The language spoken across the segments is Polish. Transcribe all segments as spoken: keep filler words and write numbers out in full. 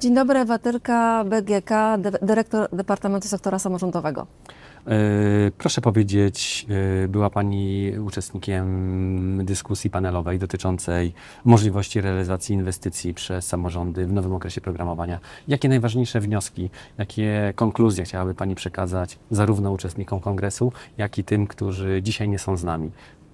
Dzień dobry, Ewa Tyrka, B G K, dyrektor Departamentu Sektora Samorządowego. Proszę powiedzieć, była Pani uczestnikiem dyskusji panelowej dotyczącej możliwości realizacji inwestycji przez samorządy w nowym okresie programowania. Jakie najważniejsze wnioski, jakie konkluzje chciałaby Pani przekazać zarówno uczestnikom kongresu, jak i tym, którzy dzisiaj nie są z nami?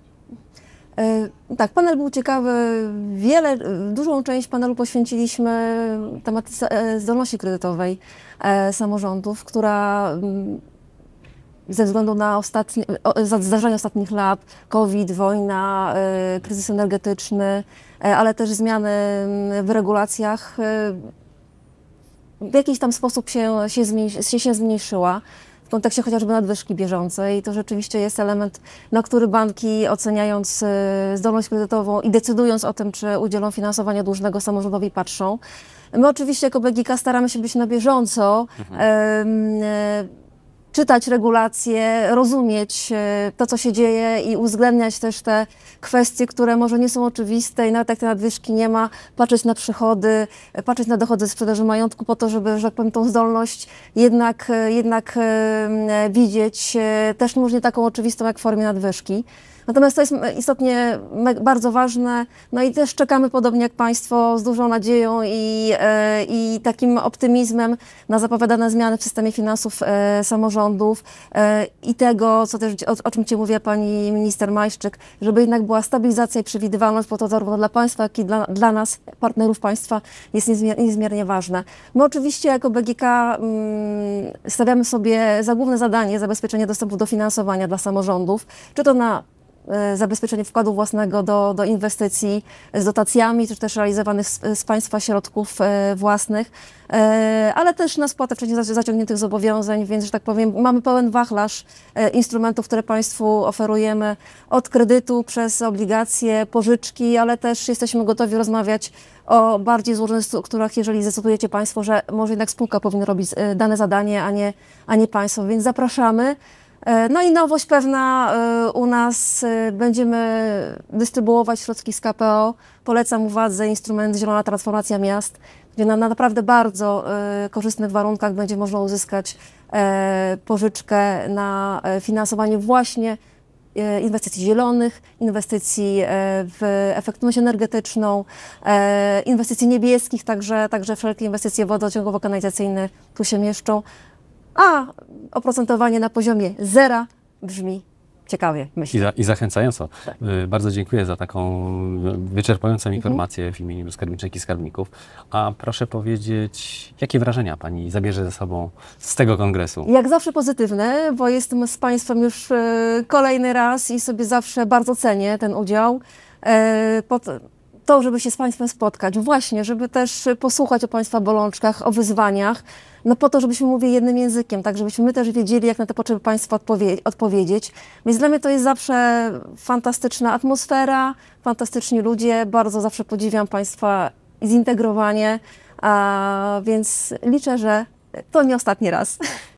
Tak, panel był ciekawy. Wiele, dużą część panelu poświęciliśmy tematyce zdolności kredytowej samorządów, która ze względu na ostatnie, zdarzenia ostatnich lat, COVID, wojna, kryzys energetyczny, ale też zmiany w regulacjach, w jakiś tam sposób się, się, się, się zmniejszyła. W kontekście chociażby nadwyżki bieżącej, to rzeczywiście jest element, na który banki, oceniając zdolność kredytową i decydując o tym, czy udzielą finansowania dłużnego samorządowi, patrzą. My oczywiście jako B G K staramy się być na bieżąco, mhm. e, czytać regulacje, rozumieć to, co się dzieje i uwzględniać też te kwestie, które może nie są oczywiste i nawet jak te nadwyżki nie ma, patrzeć na przychody, patrzeć na dochody z sprzedaży majątku po to, żeby, że tak powiem, tą zdolność jednak, jednak widzieć, też może nie taką oczywistą jak w formie nadwyżki. Natomiast to jest istotnie bardzo ważne, no i też czekamy, podobnie jak Państwo, z dużą nadzieją i, i takim optymizmem na zapowiadane zmiany w systemie finansów samorządów i tego, co też, o, o czym Ci mówiła Pani Minister Majszczyk, żeby jednak była stabilizacja i przewidywalność, bo to zarówno dla Państwa, jak i dla, dla nas, partnerów Państwa, jest niezmier niezmiernie ważne. My oczywiście jako B G K mm, stawiamy sobie za główne zadanie zabezpieczenie dostępu do finansowania dla samorządów, czy to na zabezpieczenie wkładu własnego do, do inwestycji z dotacjami, czy też realizowanych z, z państwa środków e, własnych, e, ale też na spłatę wcześniej zaciągniętych zobowiązań, więc, że tak powiem, mamy pełen wachlarz e, instrumentów, które Państwu oferujemy, od kredytu przez obligacje, pożyczki, ale też jesteśmy gotowi rozmawiać o bardziej złożonych strukturach, jeżeli zdecydujecie Państwo, że może jednak spółka powinna robić dane zadanie, a nie, a nie Państwo, więc zapraszamy. No i nowość pewna u nas, będziemy dystrybuować środki z K P O. Polecam uwadze instrument Zielona Transformacja Miast, gdzie na naprawdę bardzo korzystnych warunkach będzie można uzyskać pożyczkę na finansowanie właśnie inwestycji zielonych, inwestycji w efektywność energetyczną, inwestycji niebieskich, także, także wszelkie inwestycje wodociągowo-kanalizacyjne tu się mieszczą. A oprocentowanie na poziomie zera brzmi ciekawie, myślę. I, za, i zachęcająco. Tak. Bardzo dziękuję za taką wyczerpującą informację mhm. w imieniu skarbniczek i skarbników. A proszę powiedzieć, jakie wrażenia Pani zabierze ze sobą z tego kongresu? Jak zawsze pozytywne, bo jestem z Państwem już kolejny raz i sobie zawsze bardzo cenię ten udział. Pod to, żeby się z Państwem spotkać, właśnie, żeby też posłuchać o Państwa bolączkach, o wyzwaniach, no po to, żebyśmy mówili jednym językiem, tak żebyśmy my też wiedzieli, jak na te potrzeby Państwa odpowie odpowiedzieć. Więc dla mnie to jest zawsze fantastyczna atmosfera, fantastyczni ludzie, bardzo zawsze podziwiam Państwa zintegrowanie, a więc liczę, że to nie ostatni raz.